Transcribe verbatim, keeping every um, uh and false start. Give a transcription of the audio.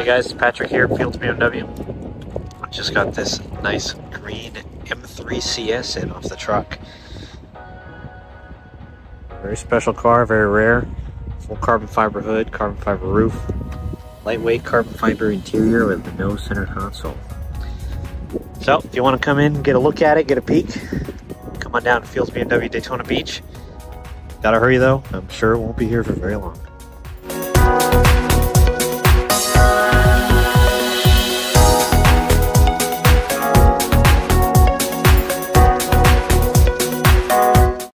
Hey guys, Patrick here, Fields B M W. I just got this nice green M three C S in off the truck. Very special car, very rare. Full carbon fiber hood, carbon fiber roof, lightweight carbon fiber interior with no center console. So if you want to come in, get a look at it, get a peek, come on down to Fields B M W Daytona Beach. Gotta hurry though, I'm sure it won't be here for very long.